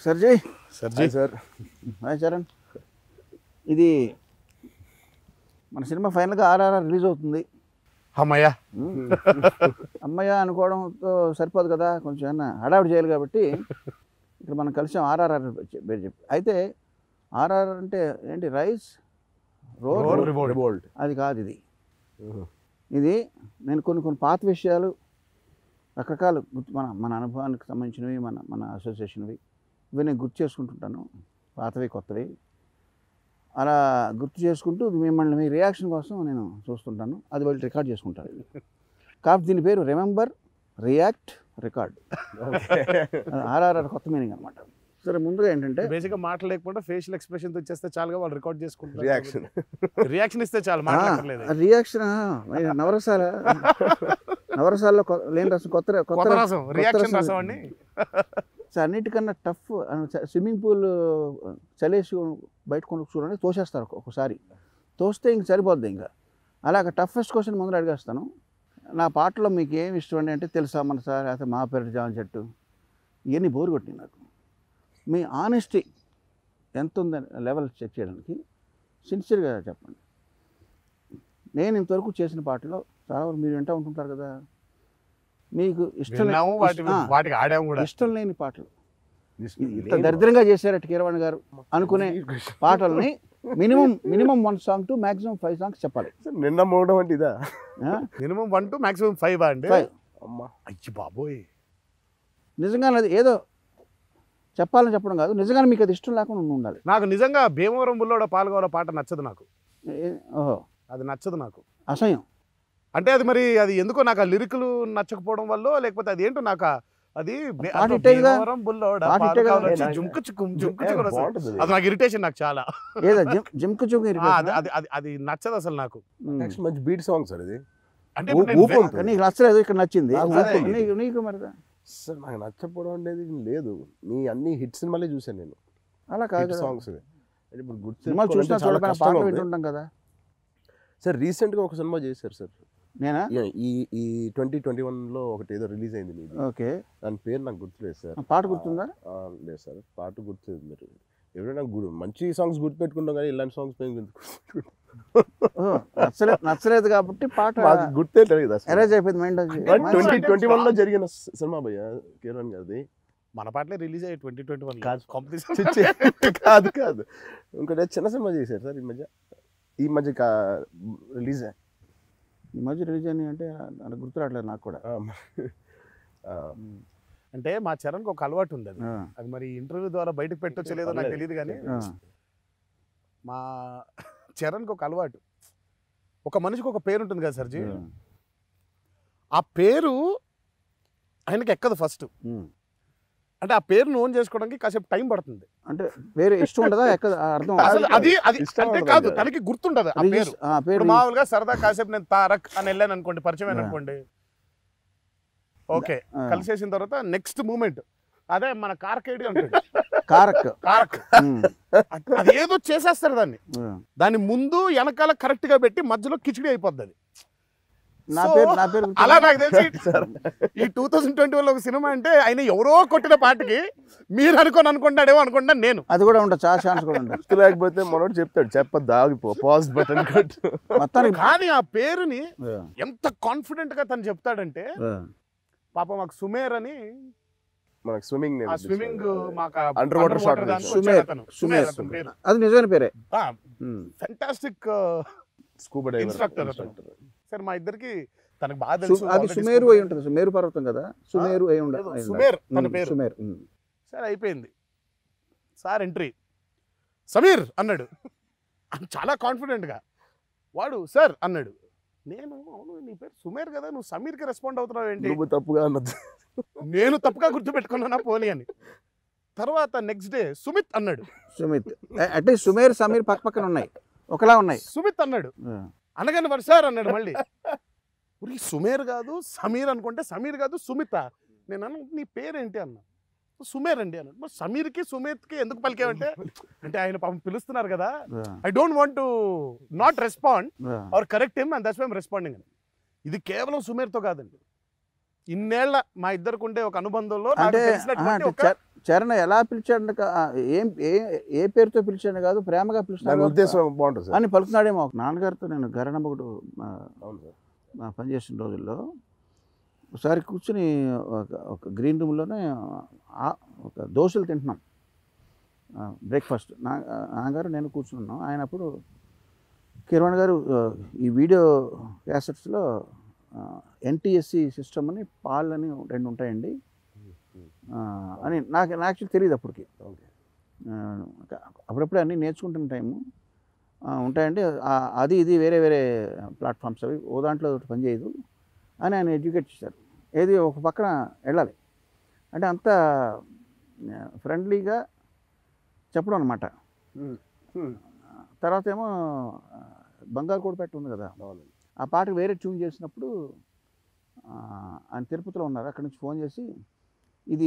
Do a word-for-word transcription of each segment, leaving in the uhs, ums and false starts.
సర్జీ సర్జీ sir hi Charan. ఇది మన సినిమా ఫైనల్గా ఆర్ఆర్ఆర్ రిలీజ్ అవుతుంది. అమ్మయ్య అమ్మయ్య అనుకోవడంతో సరిపోదు కదా, కొంచెం ఏమన్నా హడావిడి చేయాలి కాబట్టి ఇక్కడ మనం కలిసాం ఆర్ఆర్ఆర్ పేరు చెప్పి. అయితే ఆర్ఆర్ఆర్ అంటే ఏంటి, రైస్ రోల్ రివోల్ట్ అది కాదు. ఇది ఇది నేను కొన్ని కొన్ని పాత విషయాలు రకరకాల మన మన అనుభవానికి సంబంధించినవి, మన మన అసోసియేషన్వి, ఇవి నేను గుర్తు చేసుకుంటుంటాను, పాతవి కొత్తవి. అలా గుర్తు చేసుకుంటూ మిమ్మల్ని మీ రియాక్షన్ కోసం నేను చూస్తుంటాను. అది వాళ్ళు రికార్డ్ చేసుకుంటారు. కాబట్టి దీని పేరు రిమెంబర్ రియాక్ట్ రికార్డ్. ఆర్ఆర్ఆర్ కొత్త మీనింగ్ అనమాట. సరే, ముందుగా ఏంటంటే బేసిక్గా మాటలు లేకుండా ఫేషియల్ ఎక్స్ప్రెషన్ వచ్చేస్తే చాలుగా వాళ్ళు రికార్డ్ చేసుకుంటారు. రియాక్షన్ రియాక్షన్ ఇస్తే చాలు, మాట్లాడలేదు. రియాక్షన్ నవరసాల నవరసాల్లో లేని రసం, కొత్త కొత్త రసం, రియాక్షన్ రసం అండి. అన్నిటికన్నా టఫ్ స్విమ్మింగ్ పూల్ చలేసి బయట కొనుక్కు చూడండి, తోసేస్తారు ఒకసారి, తోస్తే ఇంక సరిపోద్ది. ఇంకా అలాగ టఫెస్ట్ క్వశ్చన్ ముందర అడిగేస్తాను. నా పాటలో మీకు ఏమి ఇష్టం అండి అంటే తెలుసా మన సార్, అయితే మా పేరు జాన్ చెట్టు, ఇవన్నీ బోరు కొట్టింది నాకు. మీ ఆనెస్టీ ఎంత ఉందని లెవెల్ చెక్ చేయడానికి సిన్సియర్గా చెప్పండి. నేను ఇంతవరకు చేసిన పాటలో చాలా వరకు మీరు వింటూ ఉంటుంటారు కదా, మీకు ఇష్టం ఇష్టం లేని పాటలు, ఇంత దరిద్రంగా చేశారట కీరవాణి గారు అనుకునే పాటల్ని minimum minimum one song to maximum five songs చెప్పాలి. నిన్న మూడో అంటే ఇదా minimum one to maximum five అంటే అమ్మా అయ్యి బాబోయ్. నిజంగా అది ఏదో చెప్పాలని చెప్పడం కాదు, నిజంగా మీకు అది ఇష్టం లేకుండా ఉండాలి. నాకు నిజంగా భీమవరం బుల్లోడ పాల్గొన పాట నచ్చదు నాకు. ఓహో, అది నచ్చదు నాకు, అసహ్యం. అంటే అది మరి అది ఎందుకో నాకు ఆ లిరిక్లు నచ్చకపోవడం వల్ల, లేకపోతే అది ఏంటో నాకు అది నాకు ఇరిటేషన్, నాకు చాలా అది నచ్చదు అసలు నాకు. మంచి బీట్ సాంగ్ సార్ ఇది, అంటే నీకు నచ్చలేదు, ఇక్కడ నచ్చింది నీకు. మరి సార్ నాకు నచ్చకపోవడం అనేది లేదు, నీ అన్ని హిట్ సినిమాలే చూసాను నేను. అలా కాదు సాంగ్స్ ఇప్పుడు గుడ్ సినిమాలు చూసినా చూడకపోయినా పాటలు వింటుంటాం కదా సార్. రీసెంట్గా ఒక సినిమా చేశారు సార్, నేనా ఈ ఈ ట్వంటీ ట్వంటీ వన్ లో ఒకటి ఏదో రిలీజ్ అయింది మీది. ఓకే, దాని పేరు నాకు గుర్తులేదు సార్. పాట గుర్తుందా? లేదు సార్, పాట గుర్తులేదు. మీరు ఎవరైనా మంచి సాంగ్స్ గుర్తుపెట్టుకుంటాం కానీ ఇలాంటి సాంగ్స్ నచ్చలేదు నచ్చలేదు కాబట్టి పాట గుర్తే తెలియదు. అరేంజ్ అయిపోయింది మైండ్. ట్వంటీ ట్వంటీ వన్ లో జరిగిన సినిమా భయ్య కీరవాణి గారిది. మన పాటలే రిలీజ్ అయ్యి ట్వంటీ ట్వంటీ వన్ కాదు కాదు ఇంకోటి చిన్న సినిమా చేశారు సార్ ఈ మధ్య. ఈ మధ్య రిలీజ్ ఈ మధ్య రిలీజ్ అని అంటే నాకు గుర్తు రావట్లేదు నాకు కూడా. అంటే మా చరణ్కి ఒక అలవాటు ఉంది, అది అది మరి ఇంటర్వ్యూ ద్వారా బయటకు పెట్టొచ్చు లేదో నాకు తెలియదు కానీ, మా చరణ్కి ఒక అలవాటు, ఒక మనిషికి ఒక పేరు ఉంటుంది కదా సర్జీ, ఆ పేరు ఆయనకి ఎక్కదు ఫస్ట్. అంటే ఆ పేరును ఓన్ చేసుకోవడానికి కాసేపు టైం పడుతుంది. అంటే పేరు ఇష్టం ఉండదా ఎక్కదు అర్థం అది అది అంటే కాదు, తనకి గుర్తుండదు ఆ పేరు. మామూలుగా సరదా కాసేపు నేను తారక్ అని వెళ్ళాను అనుకోండి, పరిచయం అనుకోండి, ఓకే కలిసేసిన తర్వాత నెక్స్ట్ మూమెంట్ అదే మన కార్కేడి ఉంటుంది, కారక్ కారక్ అది ఏదో చేసేస్తారు దాన్ని, దాన్ని ముందు వెనకాల కరెక్ట్ గా పెట్టి మధ్యలో కిచిడి అయిపోద్ది అది. అలా నాకు తెలిసి ఈ టూ థౌసండ్ ట్వంటీ వన్ లో ఒక సినిమా అంటే ఆయన ఎవరో కొట్టిన పాటకి మీరు అనుకోని అనుకుంటాడేమో అనుకుంటా నేను. అది కూడా ఉంటుంది, చాలా ఛాన్స్ కూడా ఉంటుంది. లేకపోతే మనోడు చెప్తాడు చెప్పద్దు ఆగిపో పాజ్ బటన్ మొత్తానికి. కానీ ఆ పేరుని ఎంత కాన్ఫిడెంట్ గా తను చెప్తాడంటే, పాప మాకు సుమేర్ అని మనకు swimming swimming under water shot అది నిజమైన పేరే, ఫెంటాస్టిక్ స్కూబా డైవర్ ఇన్స్ట్రక్టర్ అతను. సరే మా ఇద్దరికి తనకు బాగా తెలుసు, అది సుమేరు అయి ఉంటుంది, సుమేరు పర్వతం కదా, సుమేరు అయి ఉండదు, సుమేర్ తన పేరు. సుమేర్. సరే అయిపోయింది, సార్ ఎంట్రీ సమీర్ అన్నాడు చాలా కాన్ఫిడెంట్గా. వాడు సార్ అన్నాడు, నేను అవును నీ పేరు సుమేర్ కదా, నువ్వు సమీర్కి రెస్పాండ్ అవుతున్నావు ఏంటి? నువ్వు తప్పుగా అన్నది, నేను తప్పుగా గుర్తుపెట్టుకున్నానా పోనీ అని. తర్వాత నెక్స్ట్ డే సుమిత్ అన్నాడు. సుమిత్ అంటే సుమేర్ సమీర్ పక్క పక్కన ఉన్నాయి, ఒకలా ఉన్నాయి. సుమిత్ అన్నాడు, అనగానే వాడు సార్ అన్నాడు మళ్ళీ. సుమేర్ కాదు సమీర్ అనుకుంటే సమీర్ కాదు సుమిత. నేను అన్న నీ పేరేంటి అన్నా, సుమేర్ అండి అన్నాడు. మరి సమీర్కి సుమిత్కి ఎందుకు పలికావంటే, అంటే ఆయన పాపం పిలుస్తున్నారు కదా, I don't want to not respond or correct him and that's why I am responding అని. ఇది కేవలం సుమేర్తో కాదండి, ఇన్నేళ్ల మా ఇద్దరికి ఉండే ఒక అనుబంధంలో చరణ్ ఎలా పిలిచాడు కా- ఏం ఏ ఏ పేరుతో పిలిచాడు కాదు, ప్రేమగా దాని పిలిచాడు ఉద్దేశం బాగుంటుంది సార్. అని పలుకుతున్నాడేమో. నాన్నగారితో నేను గరణమ్మగుడు అవును సార్. పనిచేసిన రోజుల్లో ఒకసారి కూర్చుని ఒక ఒక గ్రీన్ రూమ్లోనే ఒక దోశలు తింటున్నాం, బ్రేక్ఫాస్ట్. నా నాన్నగారు నేను కూర్చున్నాం. ఆయన అప్పుడు కీరవాణి గారు ఆ, ఈ వీడియో క్యాసెట్స్లో ఎన్టీఎస్సి సిస్టమ్ అని పాల్ అని రెండు ఉంటాయండి ఆ, అని నాకు నాకు యాక్చువల్లీ తెలియదు అప్పటికి. ఓకే. ఆ, అప్పుడప్పుడే అన్నీ నేర్చుకుంటున్న టైము ఆ, ఉంటాయండి. ఆ, అది ఇది వేరే వేరే ప్లాట్ఫామ్స్ అవి, ఓ దాంట్లో ఒకటి పనిచేయదు అని ఆయన ఎడ్యుకేట్ చేశారు. ఏది ఒక పక్కన వెళ్ళాలి అంటే అంత ఫ్రెండ్లీగా చెప్పడం అనమాట. ఉమ్, ఉమ్. తర్వాత ఏమో ఆ, బంగారు కూడా పెట్టి ఉంది కదా, అవునండి. ఆ పాటకు వేరే ట్యూన్ చేసినప్పుడు ఆ, ఆయన తిరుపతిలో ఉన్నారు. అక్కడి నుంచి ఫోన్ చేసి ఇది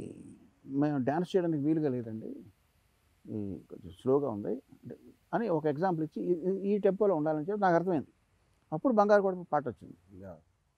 మేము డ్యాన్స్ చేయడానికి వీలుగా లేదండి, ఈ కొంచెం స్లోగా ఉంది అంటే అని ఒక ఎగ్జాంపుల్ ఇచ్చి ఈ- ఈ- ఈ టెంపోలో ఉండాలని చెప్పి నాకు అర్థమైంది. అప్పుడు బంగారు కూడా పాట వచ్చింది. యా.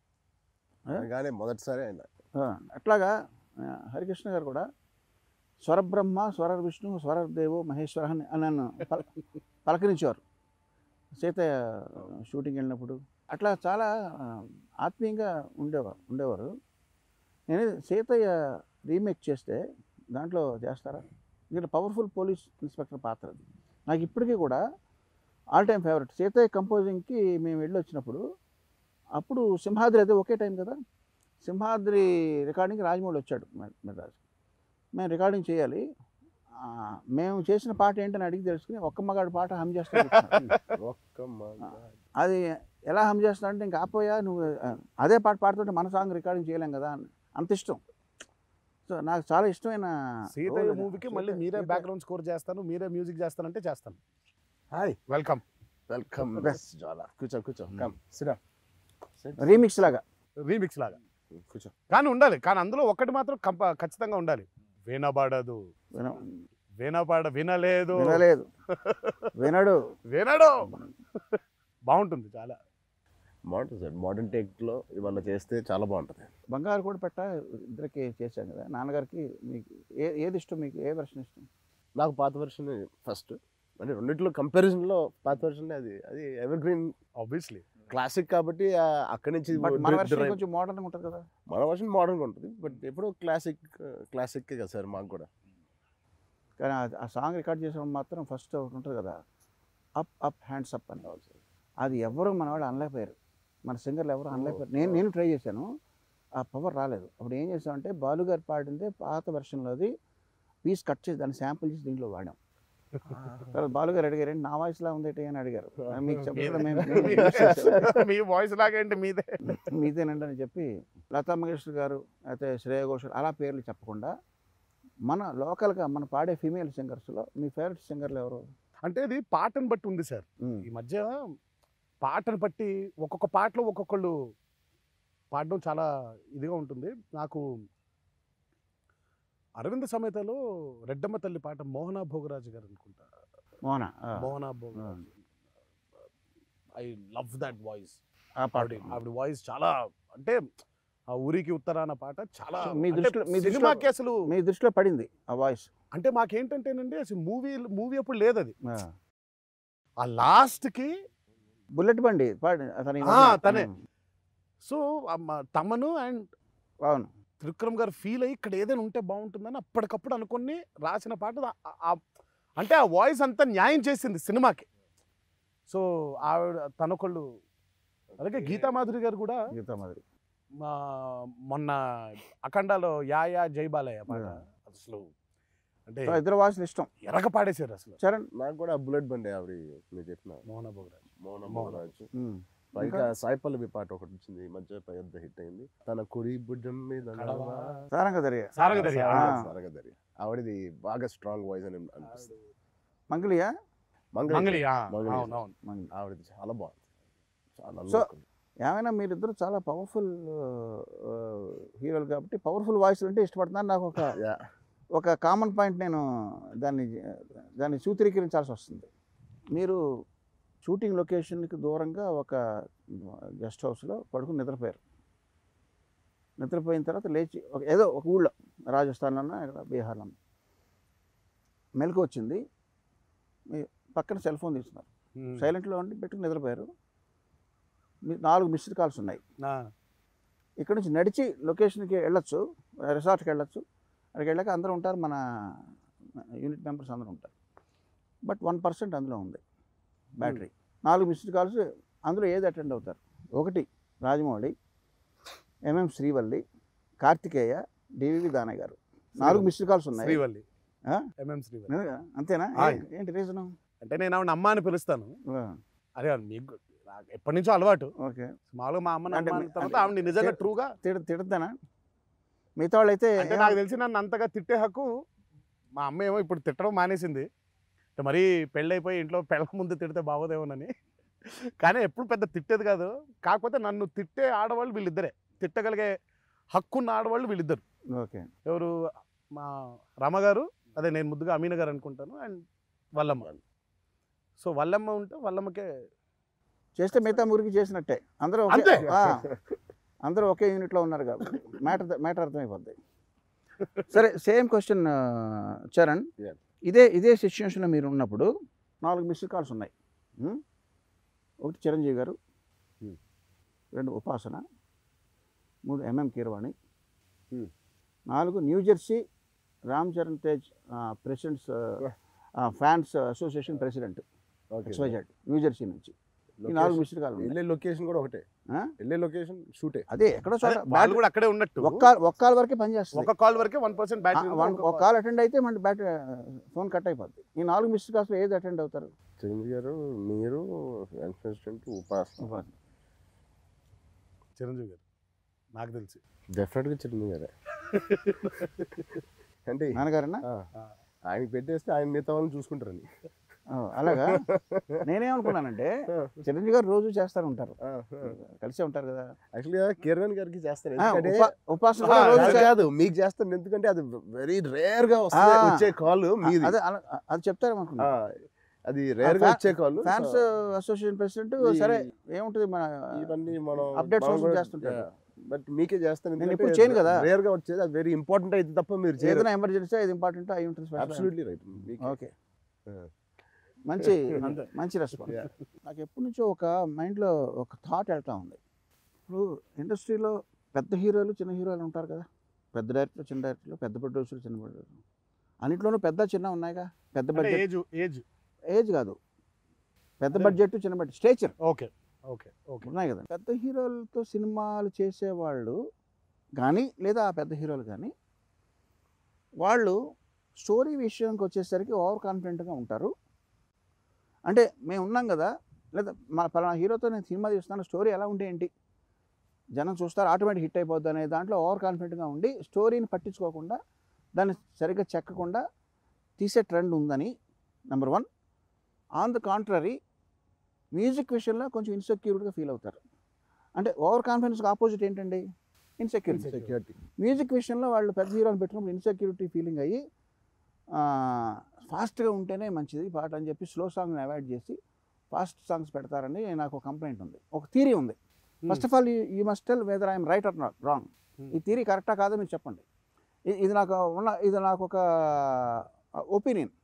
అనగానే మొదటిసారి ఆయన ఆ, అట్లాగా ఆ, హరికృష్ణ గారు కూడా స్వరబ్రహ్మ స్వర విష్ణు స్వరదేవో మహేశ్వర అని అని నన్ను పల పలకరించేవారు సీతయ్య షూటింగ్ వెళ్ళినప్పుడు. అట్లా చాలా ఆ, ఆత్మీయంగా ఉండేవారు ఉండేవారు నేను సీతయ్య రీమేక్ చేస్తే దాంట్లో చేస్తారా, ఇక్కడ పవర్ఫుల్ పోలీస్ ఇన్స్పెక్టర్ పాత్ర అది. నాకు ఇప్పటికీ కూడా ఆల్ టైమ్ ఫేవరెట్. సీతయ్య కంపోజింగ్కి మేము వెళ్ళి వచ్చినప్పుడు అప్పుడు సింహాద్రి అదే ఒకే టైం కదా, సింహాద్రి రికార్డింగ్ రాజమౌళి వచ్చాడు మెడ్రాస్. మేము రికార్డింగ్ చేయాలి, ఆ, మేము చేసిన పాట ఏంటని అడిగి తెలుసుకుని ఒక్క మగాడు పాట హమ్ చేస్తాడు. ఒక్క మగాడు. అది ఎలా హమ్ చేస్తా అంటే ఇంకా ఆపోయా నువ్వు ఆ, అదే పాట పాడుతుంటే మన సాంగ్ రికార్డింగ్ చేయలేం కదా అని అంత ఇష్టం. సో నాకు చాలా ఇష్టమైన సీతయ్య role అది. మూవీకి మళ్ళీ సీతయ్య- మీరే సీతయ్య- బ్యాక్గ్రౌండ్ స్కోర్ చేస్తాను, మీరే మ్యూజిక్ చేస్తానంటే చేస్తాను. Hi, welcome. వెల్కమ్. Best. చాలా కూర్చో కూర్చో కమ్ సిరా రీమిక్స్ లాగా. రీమిక్స్ లాగా కూర్చో. కానీ ఉండాలి, కానీ అందులో ఒక్కటి మాత్రం కంప ఖచ్చితంగా ఉండాలి. వినబడదు, విన- వినపడ వినలేదు, వినలేదు, వినడు. వినడు. బాగుంటుంది చాలా. బాగుంటుంది సార్. మోడర్న్ టేక్లో ఇవాళ చేస్తే చాలా బాగుంటుంది. బంగారు కూడా పెట్ట ఇద్దరికి చేశాం కదా. నాన్నగారికి మీకు ఏ ఏది ఇష్టం, మీకు ఏ వెర్షన్ ఇష్టం? నాకు పాత వెర్షన్ ఫస్ట్, అంటే రెండిట్లో కంపారిజన్లో పాత వెర్షన్ అది అది ఎవర్ గ్రీన్ ఆబ్వియస్లీ క్లాసిక్ కాబట్టి ఆ అక్కడి నుంచి బట్ మన డ్రి- వెర్షన్ డ్రైవ్- కొంచెం మోడర్న్గా ఉంటుంది కదా. మన వర్షన్ మోడర్న్గా ఉంటుంది, బట్ ఎప్పుడో క్లాసిక్ క్లాసిక్ కదా సార్ మాకు కూడా. కానీ ఆ- ఆ సాంగ్ రికార్డ్ చేసినప్పుడు మాత్రం ఫస్ట్ ఒకటి ఉంటుంది కదా, అప్ అప్ హ్యాండ్స్ అప్ అని. అది ఎవరు మన వాళ్ళు అనలేకపోయారు, మన సింగర్లు ఎవరు అనలేకపోయారు. నేను నేను ట్రై చేశాను, ఆ పవర్ రాలేదు. అప్పుడు ఏం చేసామంటే బాలుగారు పాడిందే పాత వెర్షన్లోది పీస్ కట్ చేసి దాన్ని శాంపుల్ చేసి దీంట్లో వాడాం. తర్వాత బాలుగారు అడిగారు ఏంటి నా వాయిస్లా ఉందేటి అని అడిగారు. మీకు చెప్పడం మేము మేము use చేసాం. మీ వాయిస్ లాగేంటి మీదే. మీదేనండి అని చెప్పి లతా మంగేష్కర్ గారు అయితే శ్రేయ ఘోషల్ అలా పేర్లు చెప్పకుండా మన లోకల్గా మన పాడే ఫీమేల్ సింగర్స్లో మీ ఫేవరెట్ సింగర్లు ఎవరు? అంటే ఇది పాటను బట్టి ఉంది సార్. ఈ మధ్య పాటను బట్టి ఒక్కొక్క పాటలో ఒక్కొక్కళ్ళు పాడడం చాలా ఇదిగా ఉంటుంది. నాకు అరవింద సమేతలో రెడ్డమ్మ తల్లి పాట మోహనా భోగరాజు గారు అనుకుంటా, Mohana Mohana Bhogaraju. I love that voice. ఆ పాట ఆవిడ ఆవిడ వాయిస్ చాలా, అంటే ఆ ఊరికి ఉత్తరాన పాట చాలా సో మీ అంటే దృష్టిలో- మీ దృష్టిలో- సినిమాకి అసలు మీ దృష్టిలో పడింది ఆ వాయిస్. అంటే మాకేంటంటేనండి అసలు మూవీ మూవీ అప్పుడు లేదు అది. ఆ లాస్ట్కి బుల్లెట్ బండి పాడి అతని ఆ, తనే. సో తమను అండ్ అవును త్రివిక్రమ్ గారు ఫీల్ అయ్యి ఇక్కడ ఏదైనా ఉంటే బాగుంటుందని అప్పటికప్పుడు అనుకుని రాసిన పాట. ఆ- ఆ- అంటే ఆ వాయిస్ అంతా న్యాయం చేసింది సినిమాకి. సో ఆవిడ తనొకళ్ళు, అలాగే గీతామాధురి గారు కూడా గీతా మాదిరి మా మొన్న అఖండాలో యా యా జై బాలయ్య పాట అసలు అంటే సో ఇద్దరు వాయిస్లు ఇష్టం. ఎరగ పాడేశారు అసలు. చరణ్ నాకు కూడా బుల్లెట్ బండి ఆవిడ మీరు చెప్పిన మోహన భోగరాజ్. మౌన మౌన. మోహరాజు. ఉమ్. పైగా సాయి పల్లవి పాట ఒకటి వచ్చింది ఈ మధ్య పెద్ద హిట్ అయింది, తన కుడి భుజం మీద కడవ. సారంగ దర్య సారంగధరి. ఆ. సారగదరి. ఆవిడది బాగా స్ట్రాంగ్ వాయిస్ అని అనిపిస్తుంది. మంగళియా మంగళి మంగళి. ఆ, మంగళి. అవును అవును. మంగళి. ఆవిడది చాలా బాగుంది, చాలా సో, look. ఏమైనా మీరిద్దరు చాలా పవర్ఫుల్ హీరోలు కాబట్టి పవర్ఫుల్ వాయిస్ అంటే ఇష్టపడుతున్నాను. నాకు ఒక Yeah. ఒక కామన్ పాయింట్ నేను దాన్ని దాన్ని సూత్రీకరించాల్సి వస్తుంది. మీరు షూటింగ్ లొకేషన్కి దూరంగా ఒక గెస్ట్ హౌస్లో పడుకుని నిద్రపోయారు. నిద్రపోయిన తర్వాత లేచి ఒక ఏదో ఒక ఊళ్ళో రాజస్థాన్లోనో ఇక్కడ బీహార్లో మెలకు వచ్చింది. మీ పక్కన సెల్ ఫోన్ తీసుకున్నారు, సైలెంట్లో ఉండి పెట్టుకుని నిద్రపోయారు. మీ నాలుగు మిస్డ్ కాల్స్ ఉన్నాయి. ఇక్కడ నుంచి నడిచి లొకేషన్కి వెళ్ళొచ్చు, రిసార్ట్కి వెళ్ళొచ్చు. అక్కడికి వెళ్ళాక అందరూ ఉంటారు, మన యూనిట్ మెంబర్స్ అందరూ ఉంటారు. బట్ వన్ పర్సెంట్ అందులో ఉంది బ్యాటరీ. నాలుగు మిస్డ్ కాల్స్, అందులో ఏది అటెండ్ అవుతారు? ఒకటి రాజమౌళి, ఎంఎం శ్రీవల్లి, కార్తికేయ, డివివి దానయ్య గారు. నాలుగు మిస్డ్ కాల్స్ ఉన్నాయి. శ్రీవల్లి, ఎంఎం శ్రీవల్లి. అంతేనా? ఏంటి రీజను? అంటే నేను ఆవిడ అమ్మ అని పిలుస్తాను. అదే మీకు ఎప్పటి నుంచో అలవాటు. ఓకే, మామూలుగా మా అమ్మ తర్వాత ఆవిడ నిజంగా ట్రూగా తిడతానా? మిగతా వాళ్ళు అయితే అంటే నాకు తెలిసి నన్ను అంతగా తిట్టే హక్కు మా అమ్మ ఏమో ఇప్పుడు తిట్టడం మానేసింది. మరీ పెళ్ళైపోయి ఇంట్లో పెళ్ళ ముందు తిడితే బాగోదేమోనని. కానీ ఎప్పుడు పెద్ద తిట్టేది కాదు. కాకపోతే నన్ను తిట్టే ఆడవాళ్ళు వీళ్ళిద్దరే, తిట్టగలిగే హక్కున్న ఆడవాళ్ళు వీళ్ళిద్దరు. ఓకే, ఎవరు? మా రామగారు, అదే నేను ముద్దుగా అమీన గారు అనుకుంటాను, అండ్ వల్లమ్మ. సో వల్లమ్మ ఉంటే వల్లమ్మకే చేస్తే మిగతా మురికి చేసినట్టే. అందరూ అందరూ ఒకే యూనిట్లో ఉన్నారు కాబట్టి మ్యాటర్ మ్యాటర్ అర్థమైపోద్ది. సరే, సేమ్ క్వశ్చన్ చరణ్. ఇదే ఇదే సిచ్యువేషన్లో మీరు ఉన్నప్పుడు నాలుగు మిస్డ్ కాల్స్ ఉన్నాయి. ఒకటి చిరంజీవి గారు, రెండు ఉపాసన, మూడు ఎంఎం కీరవాణి, నాలుగు New Jersey Ram Charan Tej presidents fans association president XYZ New Jersey నుంచి. ఈ నాలుగు మిస్డ్ కాల్. వెళ్ళే లొకేషన్ కూడా ఒకటే, వెళ్ళే లొకేషన్ షూటే. అదే ఎక్కడో చోట వాళ్ళు కూడా అక్కడే ఉన్నట్టు. ఒక్క ఒక్క కాల్ వరకే పనిచేస్తుంది. ఒక కాల్ వరకే వన్ పర్సెంట్ బ్యాటరీ. ఒక కాల్ అటెండ్ అయితే మన బ్యాటరీ ఫోన్ కట్ అయిపోద్ది. ఈ నాలుగు మిస్డ్ కాల్స్లో ఏది అటెండ్ అవుతారు? చిరంజీవి గారు, మీరు, ప్రెసిడెంట్, ఉపాసన. చిరంజీవి గారు నాకు తెలిసి డెఫినెట్గా చిరంజీవి గారే. అంటే నాన్నగారన్నా ఆయన పెట్టేస్తే ఆయన మిగతా వాళ్ళని చూసుకుంటారని. అలాగా? నేనేమనుకున్నానంటే చిరంజీవి గారు రోజు చేస్తారు ఉంటారు, కలిసే ఉంటారు కదా. యాక్చువల్గా కీరవాణి గారికి చేస్తారు, ఉపాసన కాదు మీకు చేస్తాను. ఎందుకంటే అది వెరీ రేర్ గా వచ్చే కాల్ మీది. అది చెప్తారు అనుకున్నా. అది రేర్ గా వచ్చే కాల్. Fans association president. సరే, ఏముంటుంది, మన ఇవన్నీ మనం అప్డేట్స్ చేస్తుంటారు. బట్ మీకే చేస్తాను, నేను ఇప్పుడు చేయను కదా. రేర్ గా వచ్చేది, అది వెరీ ఇంపార్టెంట్ అయితే తప్ప మీరు ఏదైనా ఎమర్జెన్సీ అది ఇంపార్టెంట్ అయి ఉంటుంది. Absolutely right. ఓకే, మంచి మంచి రెస్పాన్స్. నాకు ఎప్పటి నుంచో ఒక మైండ్లో ఒక థాట్ వెళ్తూ ఉంది. ఇప్పుడు ఇండస్ట్రీలో పెద్ద హీరోలు, చిన్న హీరోలు ఉంటారు కదా. పెద్ద డైరెక్టర్లు, చిన్న డైరెక్టర్లు, పెద్ద ప్రొడ్యూసర్లు, చిన్న ప్రొడ్యూసర్లు. అన్నింటిలోనూ పెద్ద చిన్న ఉన్నాయిగా. పెద్ద బడ్జెట్ ఏజ్ ఏజ్ కాదు, పెద్ద బడ్జెట్, చిన్న budget, stature. Okay okay okay ఉన్నాయి కదా. పెద్ద హీరోలతో సినిమాలు చేసేవాళ్ళు కానీ, లేదా ఆ పెద్ద హీరోలు కానీ, వాళ్ళు స్టోరీ విషయానికి వచ్చేసరికి ఓవర్ కాన్ఫిడెంట్గా ఉంటారు. అంటే మేము ఉన్నాం కదా, లేదా మన పలానా హీరోతో నేను సినిమా తీస్తున్నాను, స్టోరీ ఎలా ఉంటే ఏంటి, జనం చూస్తారు, ఆటోమేటిక్ హిట్ అయిపోద్ది అనే దాంట్లో ఓవర్ కాన్ఫిడెంట్గా ఉండి స్టోరీని పట్టించుకోకుండా, దాన్ని సరిగ్గా చెక్కకుండా తీసే ట్రెండ్ ఉందని number one. On the contrary, music విషయంలో కొంచెం ఇన్సెక్యూర్డ్గా ఫీల్ అవుతారు. అంటే ఓవర్ కాన్ఫిడెన్స్కి ఆపోజిట్ ఏంటండి? ఇన్సెక్యూరిటీ. సెక్యూరిటీ. మ్యూజిక్ విషయంలో వాళ్ళు పెద్ద హీరోని పెట్టుకున్నప్పుడు ఇన్సెక్యూరిటీ ఫీలింగ్ అయ్యి ఫాస్ట్గా ఉంటేనే మంచిది పాట అని చెప్పి స్లో సాంగ్ని అవాయిడ్ చేసి ఫాస్ట్ సాంగ్స్ పెడతారని నాకు ఒక కంప్లైంట్ ఉంది, ఒక థీరీ ఉంది. First of all you must tell whether I'm right or not wrong. ఈ థీరీ కరెక్టా కాదో మీరు చెప్పండి. ఇది నాకు ఉన్న ఇది నాకు ఒక ఒపీనియన్.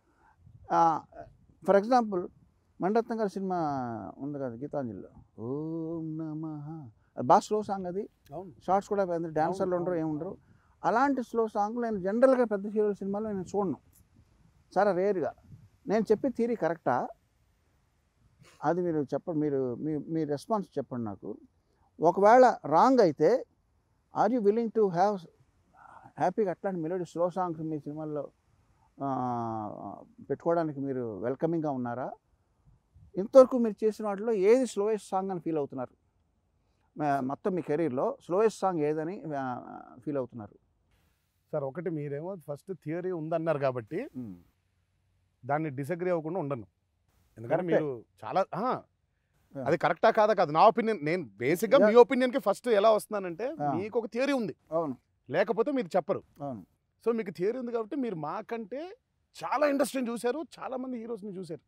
ఫర్ ఎగ్జాంపుల్, మణిరత్నం గారి సినిమా ఉంది కదా గీతాంజలిలో, ఓం నమః, అది బాగా స్లో సాంగ్. అది షార్ట్స్ కూడా డాన్సర్లు ఉండరు, ఏముండరు. అలాంటి స్లో సాంగ్ నేను జనరల్గా పెద్ద హీరోల సినిమాలో నేను చూడను, చాలా రేర్గా. నేను చెప్పే థీరీ కరెక్టా? అది మీరు చెప్పండి, మీరు మీ మీ రెస్పాన్స్ చెప్పండి నాకు. ఒకవేళ రాంగ్ అయితే are you willing to have హ్యాపీగా అట్లాంటి మెలోడీ స్లో సాంగ్స్ మీ సినిమాల్లో పెట్టుకోవడానికి మీరు వెల్కమింగ్గా ఉన్నారా? ఇంతవరకు మీరు చేసిన వాటిలో ఏది స్లోయెస్ట్ సాంగ్ అని ఫీల్ అవుతున్నారు? మొత్తం మీ కెరీర్లో స్లోయెస్ట్ సాంగ్ ఏదని ఫీల్ అవుతున్నారు? సార్, ఒకటి మీరేమో ఫస్ట్ థియరీ ఉందన్నారు కాబట్టి దాన్ని డిసగ్రీ అవ్వకుండా ఉండను. ఎందుకంటే మీరు చాలా అది కరెక్టా కాదా కాదు నా ఒపీనియన్. నేను బేసిక్గా మీ ఒపీనియన్కి ఫస్ట్ ఎలా వస్తున్నానంటే, మీకు ఒక థియరీ ఉంది, అవును, లేకపోతే మీరు చెప్పరు. అవును. సో మీకు థియరీ ఉంది కాబట్టి మీరు మాకంటే చాలా ఇండస్ట్రీని చూశారు, చాలా మంది హీరోస్ని చూశారు.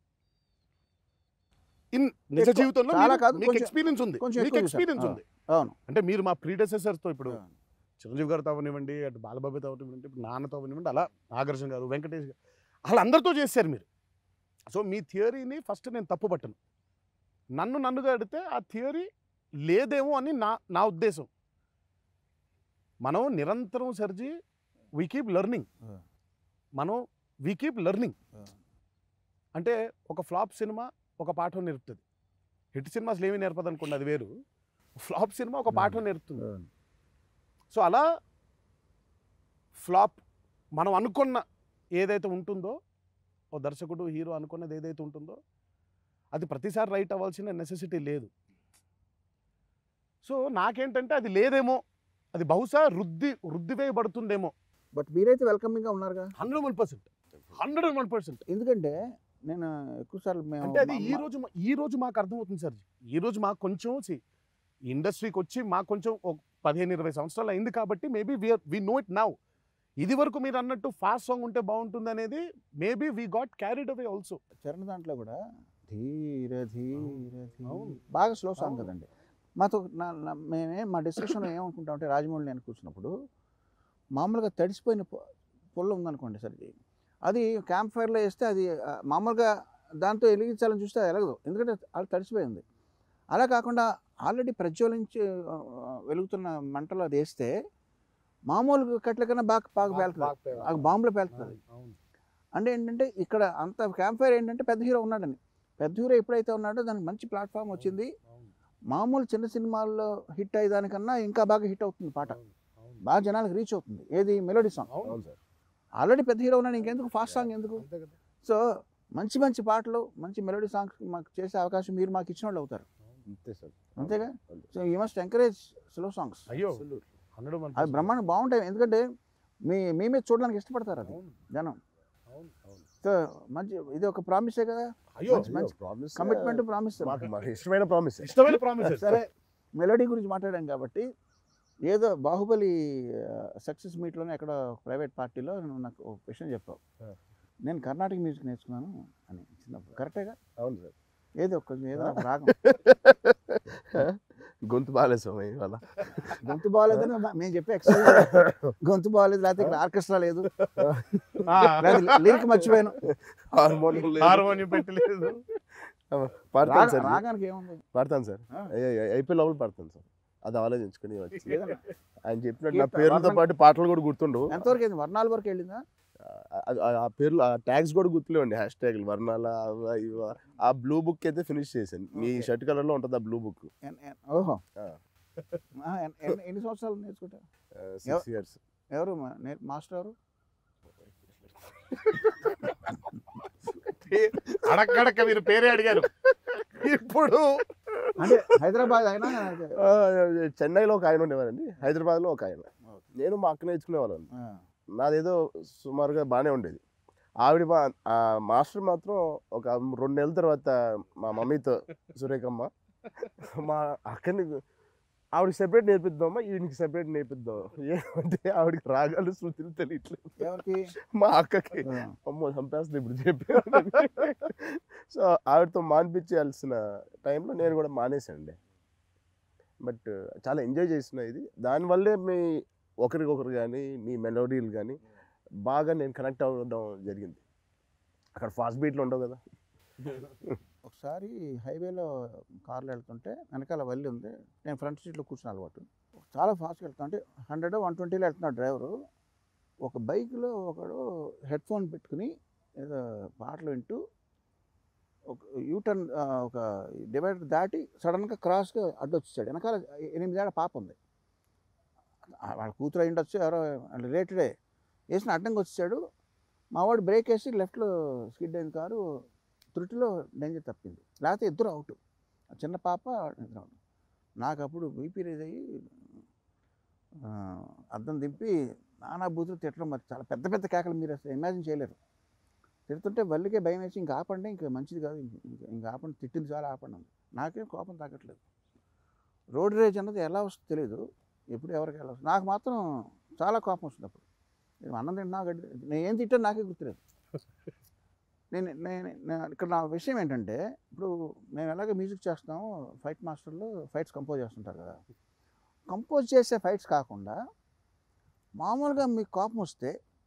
ఇన్ నిజ జీవితంలో మీకు ఎక్స్పీరియన్స్ ఉంది, మీకు ఎక్స్పీరియన్స్ ఉంది. అవును. అంటే మీరు మా ప్రీడెసెసర్స్తో, ఇప్పుడు చిరంజీవి గారితో అవనివ్వండి, అటు బాలబాబుతో అవనివ్వండి, నాన్నతో అవనివ్వండి, అలా నాగార్జున గారు, వెంకటేష్ గారు, అలా అందరితో చేశారు మీరు. సో మీ థియరీని ఫస్ట్ నేను తప్పు పట్టను. నన్ను నన్నుగా అడిగితే ఆ థియరీ లేదేమో అని నా నా ఉద్దేశం. మనం నిరంతరం సర్జీ వీ కీప్ లెర్నింగ్. మనం వీ కీప్ లెర్నింగ్ అంటే ఒక ఫ్లాప్ సినిమా ఒక పాఠం నేర్పుతుంది. హిట్ సినిమా అసలు ఏమీ నేర్పదు అనుకోండి, అది వేరు. ఫ్లాప్ సినిమా ఒక పాఠం నేర్పుతుంది. సో అలా ఫ్లాప్ మనం అనుకున్న ఏదైతే ఉంటుందో, ఓ దర్శకుడు హీరో అనుకున్నది ఏదైతే ఉంటుందో అది ప్రతిసారి రైట్ అవ్వాల్సిన నెసెసిటీ లేదు. సో నాకేంటంటే అది లేదేమో, అది బహుశా వృద్ధి వృద్ధి వేయబడుతుందేమో. బట్ మీరైతే వెల్కమింగ్గా ఉన్నారుగా. Hundred one percent hundred one percent ఎందుకంటే నేను ఎక్కువసార్లు మేము అంటే అది ఈ రోజు ఈ రోజు మాకు అర్థమవుతుంది సార్. ఈ రోజు మాకు కొంచెం ఇండస్ట్రీకి వచ్చి మాకు కొంచెం ఒక పదిహేను ఇరవై సంవత్సరాలు అయింది కాబట్టి maybe we are we know it now. ఇది వరకు మీరు అన్నట్టు ఫాస్ట్ సాంగ్ ఉంటే బాగుంటుంది అనేది maybe we got carried away also. Charan దాంట్లో కూడా ధీర ధీర బాగా స్లో సాంగ్ కదండి. మాతో మేమే మా డిస్కషన్లో ఏమనుకుంటాం అంటే రాజమౌళి నేను కూర్చున్నప్పుడు మామూలుగా తడిసిపోయిన పొల్ల ఉందనుకోండి సార్, అది క్యాంప్ ఫైర్లో వేస్తే అది మామూలుగా దాంతో వెలిగించాలని చూస్తే అది ఎలగదు, ఎందుకంటే అది తడిసిపోయింది. అలా కాకుండా ఆల్రెడీ ప్రజ్వలించి వెలుగుతున్న మంటలో అది వేస్తే మామూలు కట్ల కన్నా బాగా బాగా పేలుతుంది, ఆ బాంబులో పేలుతుంది. అంటే ఏంటంటే ఇక్కడ అంత క్యాంప్ ఫైర్ ఏంటంటే పెద్ద హీరో ఉన్నాడని, పెద్ద హీరో ఎప్పుడైతే ఉన్నాడో దానికి మంచి ప్లాట్ఫామ్ వచ్చింది. మామూలు చిన్న సినిమాల్లో హిట్ అయ్యేదానికన్నా ఇంకా బాగా హిట్ అవుతుంది పాట, బాగా జనాలకు రీచ్ అవుతుంది. ఏది మెలోడీ సాంగ్. ఆల్రెడీ పెద్ద హీరో ఉన్నాడు, ఇంకెందుకు ఫాస్ట్ సాంగ్ ఎందుకు? సో మంచి మంచి పాటలు మంచి మెలోడీ సాంగ్స్ మాకు చేసే అవకాశం మీరు మాకు ఇచ్చిన వాళ్ళు అవుతారు. అంతేగా. So you must encourage slow songs. అయ్యో అవి బ్రహ్మాండం బాగుంటాయి, ఎందుకంటే మీ మీ మీద చూడడానికి ఇష్టపడతారు అది జనం. సో మంచి ఇది ఒక ప్రామిసే కదా. కమిట్మెంట్ ప్రామిస్, ఇష్టమైన ప్రామిస్ ఇష్టమైన ప్రామిస్. సరే మెలోడీ గురించి మాట్లాడాం కాబట్టి ఏదో బాహుబలి సక్సెస్ మీట్లోనే ఎక్కడ ప్రైవేట్ పార్టీలో నువ్వు నాకు ఒక విషయం చెప్పావు, నేను కర్ణాటక మ్యూజిక్ నేర్చుకున్నాను అని చిన్నప్పుడు. కరెక్టేగా? అవును సార్. ఏదో కొంచెం ఏదో రాగం గొంతు బాగాలేదు స్వామి ఇవాళ. గొంతు బాగాలేదని మేము చెప్పే ఎక్స్ప్లెయిన్, గొంతు బాగాలేదు లేకపోతే ఇక్కడ ఆర్కెస్ట్రా లేదు, లిరిక్ మర్చిపోయాను, హార్మోనియం పెట్టలేదు. పాడతాను సార్, రాగానికి ఏముంది పాడతాను సార్, అయిపోయి లోపల పాడతాను సార్. అది ఆలోచించుకుని వచ్చి ఆయన చెప్పినట్టు నా పేర్లతో పాటు పాటలు కూడా గుర్తుండవు. ఎంతవరకు అయింది? వర్ణాల వరకు వెళ్ళిందా? ఆ పేర్లు ఆ ట్యాగ్స్ కూడా గుర్తులేవండి, హ్యాష్ ట్యాగ్లు వర్ణాల ఇవ. ఆ బ్లూ బుక్ అయితే ఫినిష్ చేశాను. మీ షర్ట్ కలర్ లో ఉంటుంది ఆ బ్లూ బుక్. ఓహో, ఎన్ని సంవత్సరాలు నేర్చుకుంటా? Six years. ఎవరు మాస్టర్ ఎవరు? అడక్కడక్క మీరు పేరే అడిగారు. ఇప్పుడు అంటే హైదరాబాద్ అయినా చెన్నైలో ఒక ఆయన ఉండేవారండి, హైదరాబాద్ లో ఒక ఆయన. నేను మా అక్క నేర్చుకునేవాళ్ళని. నాదేదో సుమారుగా బాగానే ఉండేది. ఆవిడ మా మాస్టర్ మాత్రం ఒక రెండు నెలల తర్వాత మా మమ్మీతో, సురేఖమ్మ మా అక్కని ఆవిడకి సెపరేట్ నేర్పిద్దామా, ఈయనకి సెపరేట్ నేర్పిద్దాం. ఏమంటే ఆవిడకి రాగాలు శృతులు తెలియట్లేదు. ఎవరికి? మా అక్కకి. అమ్మో చంపేస్తుంది ఇప్పుడు చెప్పి. సో ఆవిడతో మానిపించాల్సిన టైంలో నేను కూడా మానేసానండి. బట్ చాలా ఎంజాయ్ చేసిన ఇది. దానివల్లే మీ ఒకరికొకరు కానీ మీ మెలోడీలు కానీ బాగా నేను కనెక్ట్ అవ్వడం జరిగింది. అక్కడ ఫాస్ట్ బీట్లు ఉండవు కదా. ఒకసారి హైవేలో కార్లో వెళ్తుంటే వెనకాల వల్లి ఉంది, నేను ఫ్రంట్ సీట్లో కూర్చుని అలవాటు. చాలా ఫాస్ట్గా వెళ్తా అంటే హండ్రెడ్ వన్ ట్వంటీలో వెళ్తున్నాడు డ్రైవరు. ఒక బైక్లో ఒకడు హెడ్ ఫోన్ పెట్టుకుని ఏదో పాటలు వింటూ ఒక యూటర్న్ ఒక డివైడర్ దాటి సడన్గా క్రాస్గా అడ్డొచ్చాడు. వెనకాల ఎనిమిదేళ్ళ పాప ఉంది, వాళ్ళ కూతురు అయి ఉండొచ్చు, ఎవరో రిలేటెడే. వేసిన అడ్డంగా వచ్చాడు. మావాడు బ్రేక్ వేసి లెఫ్ట్లో స్కిడ్ అయిన కారు త్రుటిలో డేంజర్ తప్పింది, లేకపోతే ఇద్దరు అవుట్, చిన్న పాప ఇద్దరు అవుట్. నాకు అప్పుడు బీపీ రేజ్ అయ్యి అద్దం దింపి నానా బూతులు తిట్టడం, మరి చాలా పెద్ద పెద్ద కేకలు మీరు అసలు ఇమాజిన్ చేయలేరు. తిడుతుంటే వల్లికే భయం వేసి ఇంకా ఆపండి, ఇంకా మంచిది కాదు, ఇంకా ఆపండి, తిట్టింది చాలా ఆపండి. నాకేం కోపం తగ్గట్లేదు. రోడ్ రేజ్ అన్నది ఎలా వస్తుందో తెలియదు, ఎప్పుడు ఎవరికి ఎలా వస్తుంది. నాకు మాత్రం చాలా కోపం వస్తుంది. అప్పుడు నేను అన్నం తింటున్నా, గడ్డి నేను ఏం తిట్టాను నాకే గుర్తులేదు. నేను నేను ఇక్కడ నా విషయం ఏంటంటే, ఇప్పుడు మేము ఎలాగ మ్యూజిక్ చేస్తాము, ఫైట్ మాస్టర్లు ఫైట్స్ కంపోజ్ చేస్తుంటారు కదా, కంపోజ్ చేసే ఫైట్స్ కాకుండా మామూలుగా మీకు కోపం వస్తే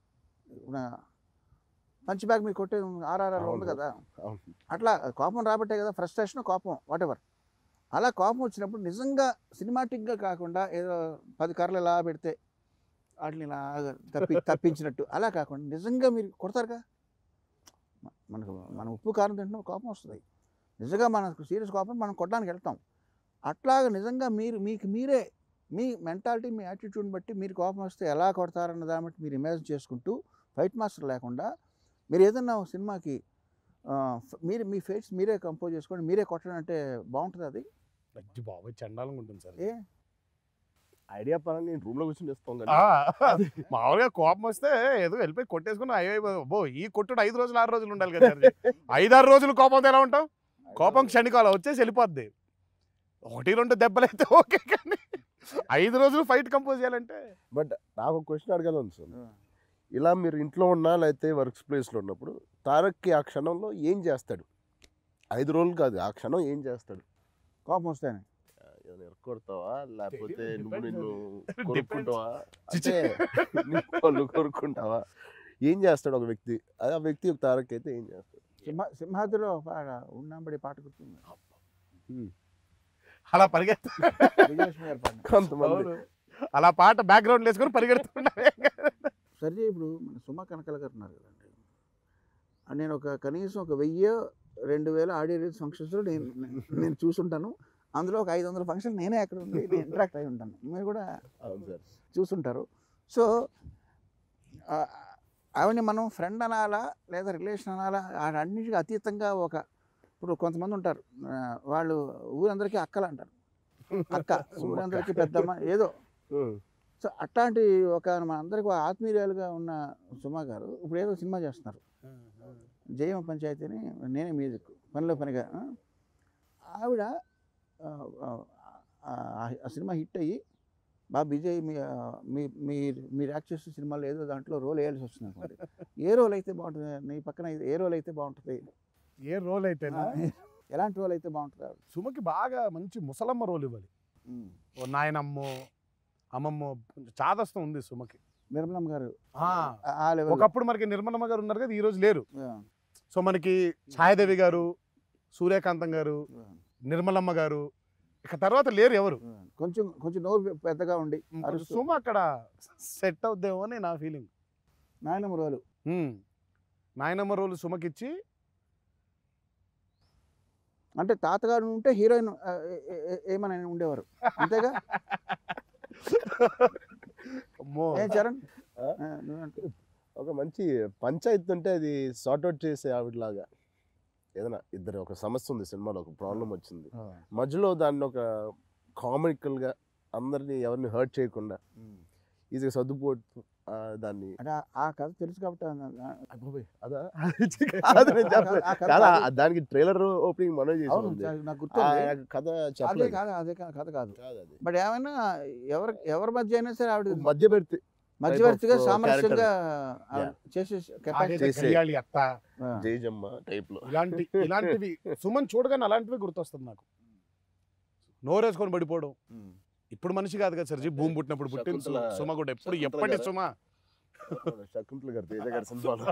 పంచ్ బ్యాగ్ మీకు కొట్టే ఆర్ఆర్ఆర్ ఉంది కదా, అట్లా కోపం రాబట్టే కదా ఫ్రస్ట్రేషన్ కోపం వాట్ ఎవర్. అలా కోపం వచ్చినప్పుడు నిజంగా సినిమాటిక్గా కాకుండా ఏదో పది కర్రలు ఇలా పెడితే వాటిని ఇలా తప్పి తప్పించినట్టు అలా కాకుండా నిజంగా మీరు కొడతారుగా. మనకు మనం ఉప్పు కారం తింటున్న కోపం వస్తుంది, నిజంగా మనకు సీరియస్ కోపం మనం కొట్టడానికి వెళ్తాం. అట్లాగా నిజంగా మీరు మీకు మీరే మీ మెంటాలిటీ మీ యాటిట్యూడ్ని బట్టి మీరు కోపం వస్తే ఎలా కొడతారన్న దాన్ని బట్టి మీరు ఇమాజిన్ చేసుకుంటూ ఫైట్ మాస్టర్ లేకుండా మీరు ఏదన్నా సినిమాకి మీరు మీ ఫేట్స్ మీరే కంపోజ్ చేసుకోండి, మీరే కొట్టడం అంటే బాగుంటుంది. అది బాబాయ్ చండాలంగా ఉంటుంది సార్. ఏ ఐడియా పరంగా నేను రూమ్లో కూర్చొని చేస్తాం కదా, మామూలుగా కోపం వస్తే ఏదో వెళ్ళిపోయి కొట్టేసుకుని అయ్యో బో ఈ కొట్టుడు ఐదు రోజులు ఆరు రోజులు ఉండాలి కదా. ఐదారు రోజులు కోపంతో ఎలా ఉంటాం? కోపం క్షణికాలం వచ్చేసి వెళ్ళిపోద్ది. ఒకటి రెండు దెబ్బలు అయితే ఓకే, కానీ ఐదు రోజులు ఫైట్ కంపోజ్ చేయాలంటే. బట్ నాకు ఒక క్వశ్చన్ అడగాలని సార్, ఇలా మీరు ఇంట్లో ఉన్నా లేకపోతే వర్క్ ప్లేస్లో ఉన్నప్పుడు తారక్కి ఆ క్షణంలో ఏం చేస్తాడు? ఐదు రోజులు కాదు, ఆ క్షణం ఏం చేస్తాడు? కోపం వస్తాయని ఎరకొడతావా లేకపోతే నువ్వు నిన్ను కొరుక్కుంటావా, అంటే వాళ్ళు కొరుక్కుంటావా, ఏం చేస్తాడు ఒక వ్యక్తి? అదే ఆ వ్యక్తి ఒక తారక్ అయితే ఏం చేస్తాడు? సింహ సింహాద్రిలో ఉన్నంబడి పాట గుర్తుంది, అలా పరిగెత్త కొంతమంది అలా పాట బ్యాక్గ్రౌండ్ వేసుకొని పరిగెడుతున్నారు. సరే ఇప్పుడు మన సుమ కనకల గారు ఉన్నారు కదండి, నేను ఒక కనీసం ఒక వెయ్యి రెండు వేల ఆడియో రిలీజ్ ఫంక్షన్స్లో నేను నేను చూసుంటాను. అందులో ఒక ఐదు వందల ఫంక్షన్ నేనే అక్కడ ఉండి నేను ఇంటరాక్ట్ అయి ఉంటాను, మీరు కూడా చూసుంటారు. సో ఆవిడని మనం ఫ్రెండ్ అనాలా లేదా రిలేషన్ అనాలా, అన్నిటికీ అతీతంగా ఒక ఇప్పుడు కొంతమంది ఉంటారు వాళ్ళు ఊరందరికీ అక్కలు అంటారు, అక్క ఊరందరికీ పెద్దమ్మ ఏదో. సో అట్లాంటి ఒక మన అందరికీ ఆత్మీయురాలుగా ఉన్న సుమ గారు ఇప్పుడు ఏదో సినిమా చేస్తున్నారు, జయమ పంచాయతీని, నేనే మ్యూజిక్ పనిలో పనిగా. ఆవిడ ఆ సినిమా హిట్ అయ్యి బాగా బిజీ అయ్యి మీ మీరు మీరు యాక్ట్ చేసిన సినిమాలో ఏదో దాంట్లో రోల్ వేయాల్సి వస్తుంది అనుకోండి. ఏ రోల్ అయితే బాగుంటుంది? నీ పక్కన ఏ రోల్ అయితే బాగుంటుంది? ఏ రోల్ అయితే ఎలాంటి రోల్ అయితే బాగుంటుంది? సుమకి బాగా మంచి ముసలమ్మ రోల్ ఇవ్వాలి. ఓ నాయనమ్మో అమ్మమ్మో కొంచెం చాదస్తం ఉంది సుమకి. నిర్మలమ్మ గారు ఒకప్పుడు మనకి నిర్మలమ్మ గారు ఉన్నారు కదా, ఈ రోజు లేరు. సో మనకి ఛాయాదేవి గారు, సూర్యకాంతం గారు, నిర్మలమ్మ గారు, ఇక తర్వాత లేరు ఎవరు. కొంచెం కొంచెం నోరు పెద్దగా ఉండి సుమ అక్కడ సెట్ అవుద్దేమో అని నా ఫీలింగ్. నాయనమ్మ రోలు నాయనమ్మ రోలు సుమకిచ్చి, అంటే తాతగారు ఉంటే హీరోయిన్ ఏమని ఉండేవారు అంతేగా. చరణ్ ఒక మంచి పంచాయతీ ఉంటే అది సార్ట్అవుట్ చేసే ఆవిడలాగా, ఏదైనా ఇద్దరు ఒక సమస్య ఉంది సినిమాలో, ఒక ప్రాబ్లం వచ్చింది, మధ్యలో దాన్ని ఒక కామికల్గా అందరినీ ఎవరిని హర్ట్ చేయకుండా ఈజీగా సర్దుపోటు దాన్ని. ఆ కథ తెలుసు కాబట్టి అదా దానికి ట్రైలర్ ఓపెనింగ్ మనం చేసాం, కథ చెప్పలేదు కాదు, అదే కథ కాదు. బట్ ఏమైనా ఎవరి ఎవరి మధ్య అయినా సరే ఆవిడ మధ్య పెడితే మధ్యవర్తిగా సామరస్యంగా చేసే జయజమ్మ టైప్ లో ఇలాంటి ఇలాంటివి సుమన్ చూడగానే అలాంటివి గుర్తొస్తుంది నాకు. నోరేసుకొని పడిపోవడం. ఇప్పుడు మనిషి కాదు కదా సర్జీ, భూమి పుట్టినప్పుడు పుట్టింది సుమ కూడా. ఎప్పుడు ఎప్పటి సుమ శకుంతల గారు తేజ గారి సినిమాలో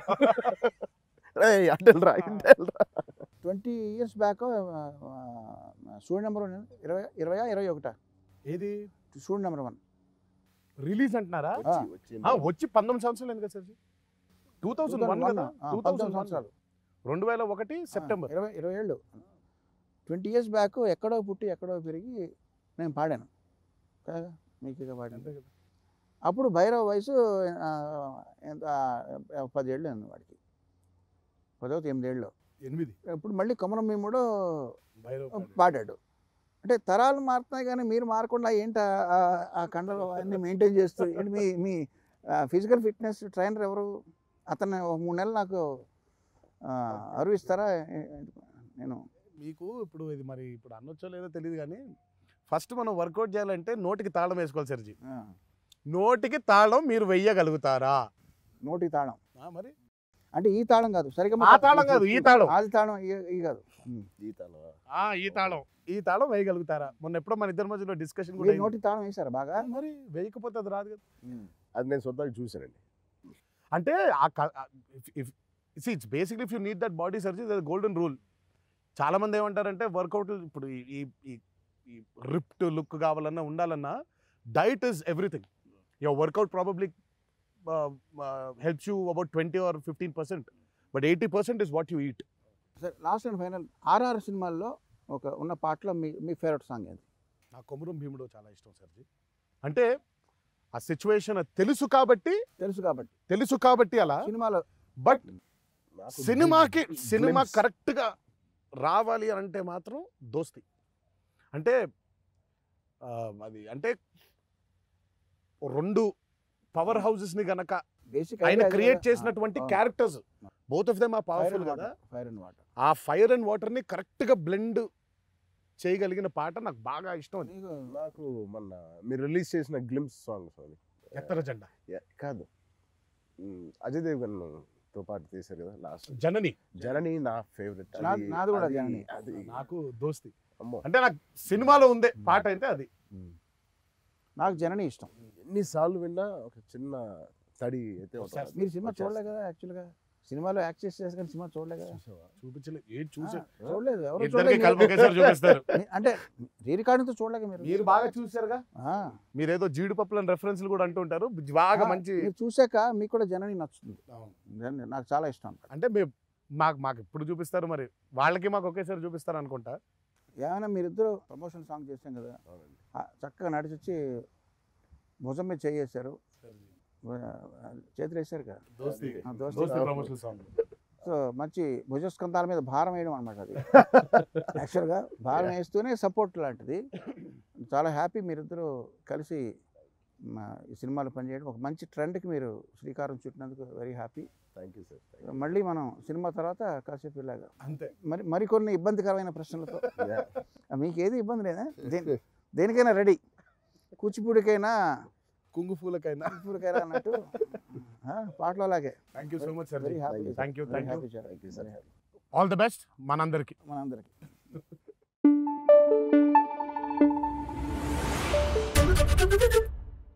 twenty years back student number one ఇరవై ఇరవై ఇరవై ఒకటా ఏది స్టూడెంట్ నెంబర్ వన్ రిలీజ్ అంటున్నారా? వచ్చి పంతొమ్మిది సంవత్సరాలు ఎందుకు సార్? టూ థౌసండ్ వన్ కదా, టూ థౌసండ్ సంవత్సరాలు రెండు వేల ఒకటి సెప్టెంబర్ ఇరవై ఇరవై ఏళ్ళు ట్వంటీ ఇయర్స్ బ్యాక్ ఎక్కడో పుట్టి ఎక్కడో పెరిగి నేను పాడాను కదా, మీకు ఇక పాడాను. అప్పుడు భైరవ వయసు ఎంత పదేళ్ళు ఉంది వాడికి, పదో ఎనిమిదేళ్ళు ఎనిమిది. ఇప్పుడు మళ్ళీ కొమరం భీముడు పాడాడు. అంటే తరాలు మారుతున్నాయి కానీ మీరు మారకుండా ఏంటి ఆ కండలు అన్నీ మెయింటైన్ చేస్తూ ఏంటి? మీ మీ ఫిజికల్ ఫిట్నెస్ ట్రైనర్ ఎవరు? అతను ఒక మూడు నెలలు నాకు అరువు ఇస్తారా? నేను మీకు ఇప్పుడు ఇది మరి ఇప్పుడు అనొచ్చో లేదో తెలియదు కానీ ఫస్ట్ మనం వర్కౌట్ చేయాలంటే నోటికి తాళం వేసుకోవాలి సర్జీ. నోటికి తాళం మీరు వెయ్యగలుగుతారా? నోటికి తాళం మరి అంటే ఈ తాళం కాదు, సరిగ్గా ఆ తాళం కాదు, ఈ తాళం, ఆది తాళం ఈ కాదు, ఈ తాళం ఈ తాళం ఈ తాళం వేయగలుగుతారా? మొన్న ఎప్పుడో మన ఇద్దరి మధ్యలో డిస్కషన్ కూడా. నోటి తాళం వేసారా బాగా? మరి వేయకపోతే అది రాదు కదా. అది నేను స్వతహాగా చూశానండి. అంటే it's basically if you need that body surgery that golden rule. చాలా మంది ఏమంటారంటే వర్కౌట్ ఇప్పుడు ఈ ఈ రిప్ట్ లుక్ కావాలన్నా ఉండాలన్నా diet is everything. Your workout probably helps you about twenty or fifteen percent but eighty percent is what you eat. Sir last and final RR సినిమాల్లో ఒక ఉన్న పాటలో మీ మీ ఫేవరెట్ సాంగ్ ఏంటి? నా కొమురం భీముడు చాలా ఇష్టం సార్జీ. అంటే ఆ సిచ్యువేషన్ తెలుసు కాబట్టి తెలుసు కాబట్టి తెలుసు కాబట్టి అలా సినిమాలో. బట్ నాకు సినిమాకి glimpse- సినిమా glimpse. కరెక్ట్గా రావాలి అని అంటే మాత్రం దోస్తి. అంటే ఆ, అది అంటే రెండు పవర్ హౌసెస్ ని గనక బేసిక్ ఆయన క్రియేట్ చేసినటువంటి క్యారెక్టర్స్ బోత్ ఆఫ్ దెమ్ ఆ పవర్ఫుల్ కదా. Fire and water. ఆ ఫైర్ అండ్ వాటర్ ని కరెక్ట్ గా బ్లెండ్ చేయగలిగిన పాట నాకు బాగా ఇష్టం. అది నాకు మొన్న మీరు రిలీజ్ చేసిన గ్లిమ్స్ సాంగ్స్ అది ఎత్తర జెండా యా- కాదు ఉమ్, అజయ్ దేవ్ తో పాటు తీశారు కదా లాస్ట్ జనని జనని నా ఫేవరెట్. నా- నాది కూడా జనని. అది నాకు దోస్తి. అమ్మో అంటే నాకు సినిమాలో ఉందే పాట అయితే అది. నాకు జనని ఇష్టం. ఎన్నిసార్లు విన్నా ఒక చిన్న తడి అయితే ఒకసారి ఉంటుంది. మీరు సినిమా వచ్చేస్తుంది. చూడలే కదా యాక్చువల్గా? సినిమాలో యాక్ట్ చేసి చేసి కానీ సినిమా చూడలే కదా? చూసావా? చూపించలేదు ఏం చూసా ఆ, చూడలేదు. ఎవరు ఇద్దరికి చూడలేదు. కలిపి ఒకేసారి చూపిస్తారు. మీ- అంటే రీ రికార్డింగ్తో చూడలేక మీరు మీరు బాగా చూసారుగా. ఆ, మీరేదో జీడిపప్పులను రెఫరెన్స్లు కూడా అంటుంటారు బాగా ఆ, మంచి. మీరు చూసాక మీకు కూడా జనని నచ్చుతుంది. జనని నాకు చాలా ఇష్టం. అంటే మేము మాకు మాకు ఎప్పుడు చూపిస్తారు మరి వాళ్ళకి మాకు ఒకేసారి చూపిస్తారు అనుకుంటా. ఏమైనా మీరిద్దరు ప్రమోషన్ సాంగ్ చేసాం కదా, అవునండి. ఆ, చక్కగా నడిచి వచ్చి భుజం మీద చేయేశారు, చేతులు వేసారు కదా. దోస్తి ఆ, దోస్తి. దోస్తి ప్రమోషన్ సాంగ్. సో మంచి భుజస్కంధాల మీద భారం వేయడం అనమాట అది. యాక్చువల్గా భారం వేస్తూనే సపోర్ట్ లాంటిది. చాలా హ్యాపీ మీరిద్దరూ కలిసి మా ఈ సినిమాలో పనిచేయడం. ఒక మంచి ట్రెండ్కి మీరు శ్రీకారం చుట్టినందుకు very happy. Thank you sir. మళ్ళీ మనం సినిమా తర్వాత కాసేపు ఇలాగా అంతే. మరి మరికొన్ని ఇబ్బందికరమైన ప్రశ్నలతో. Yeah. మీకు ఏది ఇబ్బంది లేదా? దేని దేనికైనా రెడీ, కూచిపూడికైనా కుంగుఫూలకైనా. కూచిపూడికైనా అన్నట్టు ఆ, పాటలో అలాగే. Thank you so much sir. Very happy. Thank you thank you. Happy sir. Thank you, sir. All the best మనందరికి. మనందరికి.